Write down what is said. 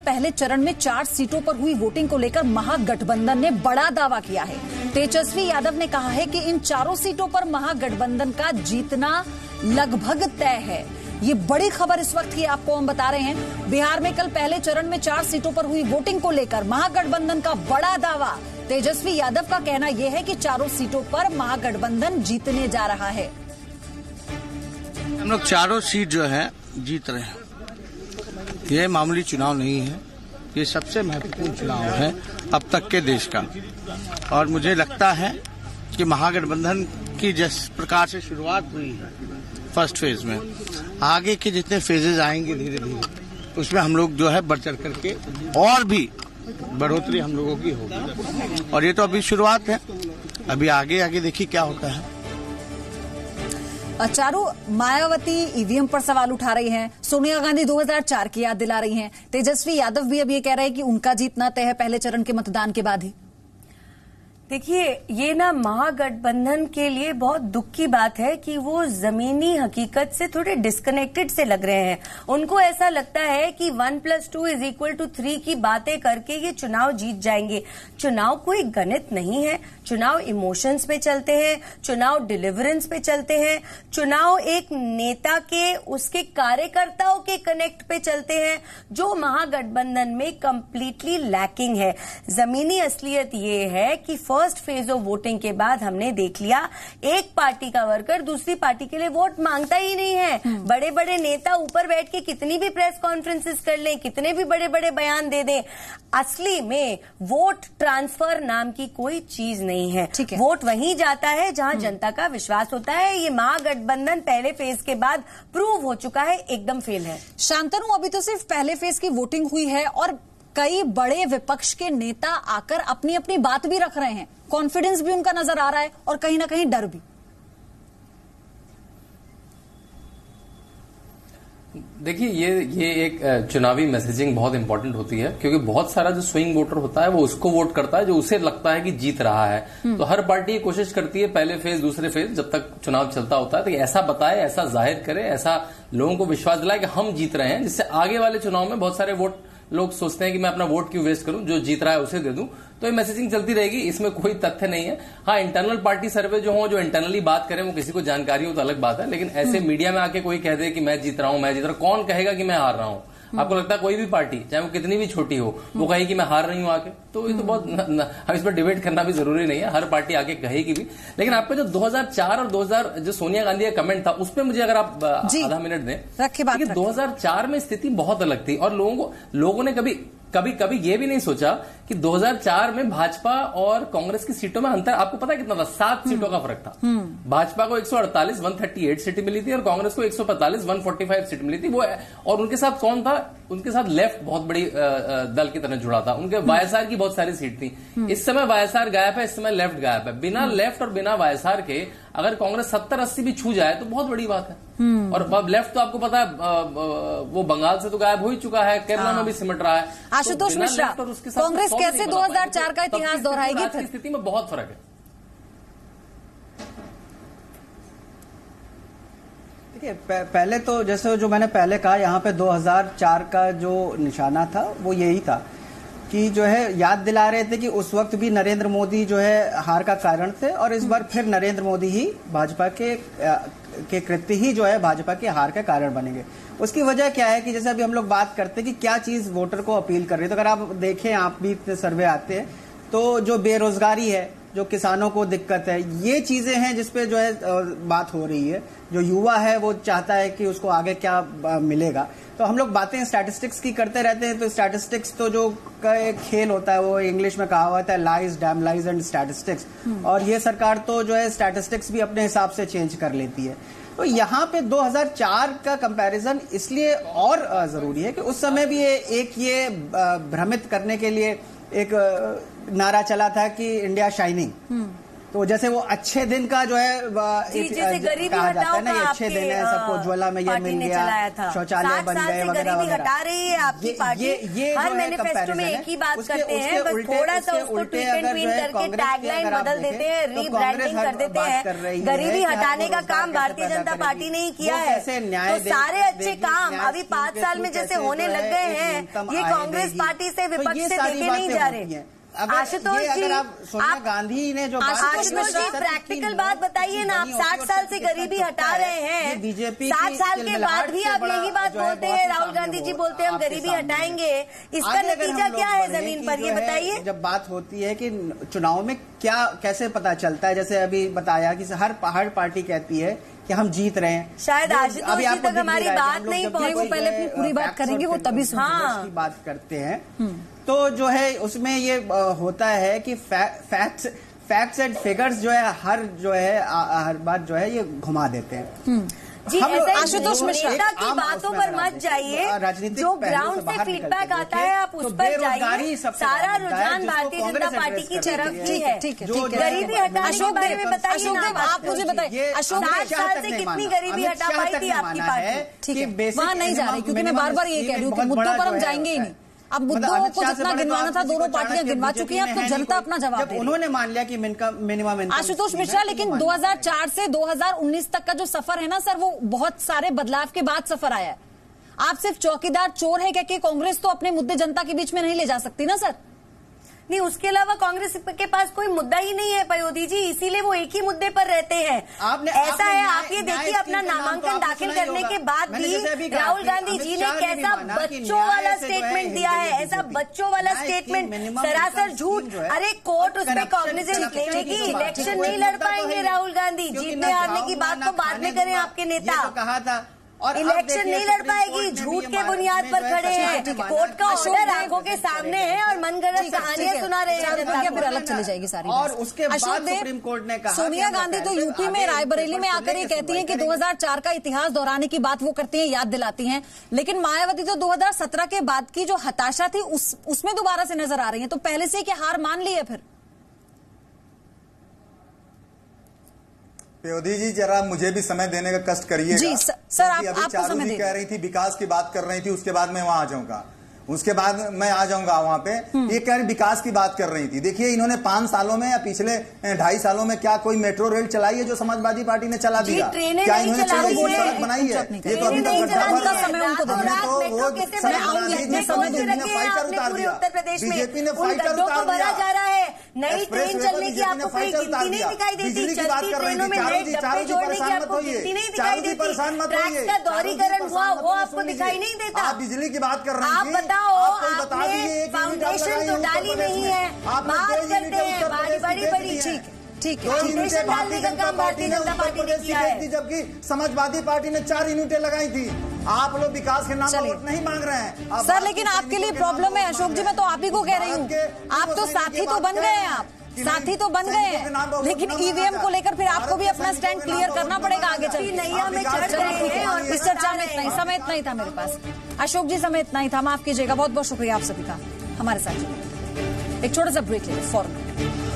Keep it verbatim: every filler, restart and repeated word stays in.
पहले चरण में चार सीटों पर हुई वोटिंग को लेकर महागठबंधन ने बड़ा दावा किया है। तेजस्वी यादव ने कहा है कि इन चारों सीटों पर महागठबंधन का जीतना लगभग तय है। ये बड़ी खबर इस वक्त की आपको हम बता रहे हैं। बिहार में कल पहले चरण में चार सीटों पर हुई वोटिंग को लेकर महागठबंधन का बड़ा दावा। तेजस्वी यादव का कहना यह है कि चारों सीटों पर महागठबंधन जीतने जा रहा है। हम लोग चारों सीट जो है जीत रहे हैं। यह मामूली चुनाव नहीं है, ये सबसे महत्वपूर्ण चुनाव है अब तक के देश का। और मुझे लगता है कि महागठबंधन की जिस प्रकार से शुरुआत हुई है फर्स्ट फेज में, आगे के जितने फेजेज आएंगे धीरे धीरे उसमें हम लोग जो है बढ़ चढ़ करके और भी बढ़ोतरी हम लोगों की होगी। और ये तो अभी शुरुआत है, अभी आगे आगे देखिए क्या होता है। चारों मायावती ईवीएम पर सवाल उठा रही हैं, सोनिया गांधी दो हज़ार चार की याद दिला रही हैं। तेजस्वी यादव भी अब ये कह रहे हैं कि उनका जीतना तय है पहले चरण के मतदान के बाद ही। देखिए, ये ना महागठबंधन के लिए बहुत दुख की बात है कि वो जमीनी हकीकत से थोड़े डिस्कनेक्टेड से लग रहे हैं। उनको ऐसा लगता है कि one plus two is equal to three की बातें करके ये चुनाव जीत जाएंगे। चुनाव कोई गणित नहीं है, चुनाव इमोशंस पे चलते हैं, चुनाव डिलीवरेंस पे चलते हैं, चुनाव एक नेता के उसके कार्यकर्ताओं के कनेक्ट पे चलते हैं, जो महागठबंधन में कंप्लीटली लैकिंग है। जमीनी असलियत ये है कि फर्स्ट फेज ऑफ वोटिंग के बाद हमने देख लिया एक पार्टी का वर्कर दूसरी पार्टी के लिए वोट मांगता ही नहीं है। बड़े बड़े नेता ऊपर बैठ के कितनी भी प्रेस कॉन्फ्रेंसेस कर लें, कितने भी बड़े बड़े बयान दे दें, असली में वोट ट्रांसफर नाम की कोई चीज नहीं है। है। वोट वहीं जाता है जहां जनता का विश्वास होता है। ये महागठबंधन पहले फेज के बाद प्रूव हो चुका है, एकदम फेल है। शांतनु, अभी तो सिर्फ पहले फेज की वोटिंग हुई है और कई बड़े विपक्ष के नेता आकर अपनी अपनी बात भी रख रहे हैं। कॉन्फिडेंस भी उनका नजर आ रहा है और कहीं ना कहीं डर भी। देखिए, ये ये एक चुनावी मैसेजिंग बहुत इंपॉर्टेंट होती है, क्योंकि बहुत सारा जो स्विंग वोटर होता है वो उसको वोट करता है जो उसे लगता है कि जीत रहा है। तो हर पार्टी कोशिश करती है पहले फेज दूसरे फेज जब तक चुनाव चलता होता है तो ऐसा बताए, ऐसा जाहिर करे, ऐसा लोगों को विश्वास दिलाए कि हम जीत रहे हैं, जिससे आगे वाले चुनाव में बहुत सारे वोट लोग सोचते हैं कि मैं अपना वोट क्यों वेस्ट करूं, जो जीत रहा है उसे दे दूं। तो ये मैसेजिंग चलती रहेगी, इसमें कोई तथ्य नहीं है। हाँ, इंटरनल पार्टी सर्वे जो हो, जो इंटरनली बात करें, वो किसी को जानकारी हो तो अलग बात है, लेकिन ऐसे मीडिया में आके कोई कह दे कि मैं जीत रहा हूं मैं जीत रहा हूं, कौन कहेगा कि मैं हार रहा हूं? आपको लगता है कोई भी पार्टी, चाहे वो कितनी भी छोटी हो, वो कहे कि मैं हार रही हूं आके? तो ये तो बहुत न, न, हम इस पर डिबेट करना भी जरूरी नहीं है, हर पार्टी आके कहेगी भी। लेकिन आपका जो दो हज़ार चार और दो हज़ार जो सोनिया गांधी का कमेंट था, उसपे मुझे अगर आप आधा मिनट दें, रखे बात दो हज़ार चार में स्थिति बहुत अलग थी और लोगों को लोगों ने कभी कभी कभी ये भी नहीं सोचा कि दो हज़ार चार में भाजपा और कांग्रेस की सीटों में अंतर आपको पता है कितना था? सात सीटों का फर्क था। भाजपा को एक सौ अड़तालीस, एक सौ अड़तीस सीट मिली थी और कांग्रेस को एक सौ पैंतालीस, एक सौ पैंतालीस सीट मिली थी। वो और उनके साथ कौन था? उनके साथ लेफ्ट बहुत बड़ी दल की तरह जुड़ा था। उनके वाईएसआर की बहुत सारी सीट थी। इस समय वाईएसआर गायब है, इस समय लेफ्ट गायब है। बिना लेफ्ट और बिना वाईएसआर के अगर कांग्रेस सत्तर अस्सी भी छू जाए तो बहुत बड़ी बात है। और अब लेफ्ट तो आपको पता है वो बंगाल से तो गायब हो ही चुका है, केरला में भी सिमट रहा है। आशुतोष मिश्रा, कांग्रेस कैसे दो हज़ार चार का इतिहास दोहराएगी? फिर स्थिति में बहुत फर्क है। देखिए, पहले तो जैसे जो मैंने पहले कहा, यहाँ पे दो हज़ार चार का जो निशाना था वो यही था कि जो है याद दिला रहे थे कि उस वक्त भी नरेंद्र मोदी जो है हार का कारण थे और इस बार फिर नरेंद्र मोदी ही भाजपा के के कृत्य ही जो है भाजपा के हार का कारण बनेंगे। उसकी वजह क्या है कि जैसे अभी हम लोग बात करते हैं कि क्या चीज वोटर को अपील कर रही है, तो अगर आप देखें, आप भी इतने सर्वे आते हैं, तो जो बेरोजगारी है, जो किसानों को दिक्कत है, ये चीजें हैं जिसपे जो है बात हो रही है। जो युवा है वो चाहता है कि उसको आगे क्या मिलेगा। तो हम लोग बातें स्टैटिस्टिक्स की करते रहते हैं, तो स्टैटिस्टिक्स तो जो का एक खेल होता है, वो इंग्लिश में कहा हुआ है lies, damn lies and statistics, और ये सरकार तो जो है स्टैटिस्टिक्स भी अपने हिसाब से चेंज कर लेती है। तो यहाँ पे दो हज़ार चार का कंपैरिजन इसलिए और जरूरी है कि उस समय भी एक ये भ्रमित करने के लिए एक नारा चला था कि इंडिया शाइनिंग, तो जैसे वो अच्छे दिन का जो है जी, एक, जैसे गरीबी कहा जाता है ना, ये हटाओ अच्छे दिन है, सबको उज्ज्वला में ये मिल गया, शौचालय बन गए वगैरह गरीबी हटा रही है आपकी पार्टी। ये, ये हर मैनिफेस्टो में एक ही बात करते हैं, बस थोड़ा सा उसको ट्वीट एंड ट्वीट करके टैगलाइन बदल देते हैं, रीब्रांडिंग कर देते हैं। गरीबी हटाने का काम भारतीय जनता पार्टी ने ही किया है। तो सारे अच्छे काम अभी पांच साल में जैसे होने लग गए हैं, ये कांग्रेस पार्टी से विपक्ष से देखे नहीं जा रहे। आशुतोष जी, अगर आप सोनिया गांधी ने जो आशुतोष जी प्रैक्टिकल बात बताइए ना, आप साठ साल से गरीबी हटा रहे हैं, बीजेपी साठ साल के बाद भी आप यही बात बोलते हैं, राहुल गांधी जी बोलते हैं हम गरीबी हटाएंगे, इसका नतीजा क्या है जमीन पर, ये बताइए। जब बात होती है कि चुनाव में क्या कैसे पता चलता है, जैसे अभी बताया कि हर हर पार्टी कहती है कि हम जीत रहे हैं, शायद आशुतोष जी तक हमारी बात नहीं पहुंची, वो पहले अपनी पूरी बात करेंगे, वो तभी की बात करते हैं। तो जो है उसमें ये होता है कि फैक्ट्स फैक्ट्स एंड फिगर्स जो है हर जो है हर बात जो है ये घुमा देते हैं। जी आशुतोष मिश्रा की बातों पर मत जाइए, जो ग्राउंड से फीडबैक आता है आप उस पर जाइए। सारा रुझान भारतीय जनता पार्टी की तरफ ही है। गरीबी हटाने के बारे में बताइए ना, आप मुझे बताइए अशोक साठ साल से कितनी गरीबी हटा पाई थी आपकी पार्टी? ठीक है, वहाँ नहीं जा रही, क्योंकि मैं बार बार ये कह रही हूँ कि मुद्दों पर हम जाएंगे ही नहीं। अब मुद्दों को जितना गिनवाना था दोनों पार्टियां गिनवा चुकी हैं, अब तो जनता अपना जवाब दे रही है। उन्होंने मान लिया कि मिनिमम आशुतोष मिश्रा, लेकिन दो हज़ार चार से दो हज़ार उन्नीस तक का जो सफर है ना सर, वो बहुत सारे बदलाव के बाद सफर आया है। आप सिर्फ चौकीदार चोर है क्या कि कांग्रेस तो अपने मुद्दे जनता के बीच में नहीं ले जा सकती ना सर? नहीं, उसके अलावा कांग्रेस के पास कोई मुद्दा ही नहीं है पयोधी जी, इसीलिए वो एक ही मुद्दे पर रहते हैं। आपने, ऐसा आपने है, आप ये देखिए अपना नामांकन दाखिल करने के बाद भी राहुल गांधी जी ने कैसा बच्चों वाला स्टेटमेंट दिया है, ऐसा बच्चों वाला स्टेटमेंट, सरासर झूठ। अरे कोर्ट उसमें कॉग्निजेंस लेगी, इलेक्शन नहीं लड़ पाएंगे राहुल गांधी, जीतने हारने की बात तो बाद में करें आपके नेता। कहा था और इलेक्शन नहीं लड़ पाएगी, झूठ के बुनियाद पर खड़े हैं, कोर्ट का ऑर्डर आंखों के सामने है और मनगढ़ंत कहानियां सुना रहे हैं, फिर अलग चली जाएगी सारी। और उसके बाद सुप्रीम कोर्ट ने कहा, सोनिया गांधी तो यूपी में रायबरेली में आकर ये कहती हैं कि दो हज़ार चार का इतिहास दोहराने की बात वो करती हैं, याद दिलाती हैं, लेकिन मायावती तो दो हज़ार सत्रह के बाद की जो हताशा थी उस उसमें दोबारा से नजर आ रही है। तो पहले से क्या हार मान ली है फिर? पयोधी जी जरा मुझे भी समय देने का कष्ट करिएगा। जी सर, आप, अभी आपको समय चारू जी कह रही थी विकास की बात कर रही थी, उसके बाद मैं वहां आ जाऊंगा, उसके बाद मैं आ जाऊंगा वहां पे। ये कह रही विकास की बात कर रही थी। देखिए इन्होंने पांच सालों में या पिछले ढाई सालों में क्या कोई मेट्रो रेल चलाई है जो समाजवादी पार्टी ने चला दिया? क्या इन्होंने कोई सड़क बनाई है? ये तो अभी तक गड्ढा भर बीजेपी ने फाइटर उतार दिया, नई ट्रेन चलने की आपको कोई गिनती नहीं दिखाई देती, चलती ट्रेनों में नए डब्बे जोड़ने की आपको गिनती नहीं दिखाई देती, ट्रैक्स का दोहरीकरण हुआ वो आपको दिखाई नहीं देता। आप बिजली की बात कर रहे हैं, आप बताओ, आपने फाउंडेशन तो डाली नहीं है, बात करते हैं बड़ी बड़ी बड़ी। ठीक ठीक है, फाउंडेशन डालने का काम भारतीय जनता पार्टी ने किया है, जबकि समाजवादी पार्टी ने चार यूनिटें लगाई थी। आप लोग विकास के नाम पर वोट नहीं मांग रहे हैं सर, लेकिन आपके लिए प्रॉब्लम है अशोक जी, मैं तो आप ही को कह रही हूँ, आप तो साथी तो बन गए हैं, आप साथी तो बन गए हैं, लेकिन ईवीएम को लेकर फिर आपको भी अपना स्टैंड क्लियर करना पड़ेगा आगे चल। नैया में चढ़ रहे हैं और इस चर्चा में इतना ही समय इतना ही था मेरे पास। अशोक जी समय इतना ही था, माफ कीजिएगा, बहुत बहुत शुक्रिया आप सभी का हमारे साथ। एक छोटा सा ब्रेक लेंगे फौरन।